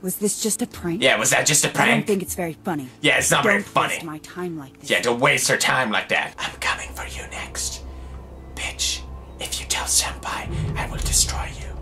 Was this just a prank? Yeah, was that just a prank? I don't think it's very funny. Yeah, it's not very Don't funny. waste my time like this. Yeah, don't waste her time like that. I'm coming for you next. Bitch, if you tell Senpai, I will destroy you.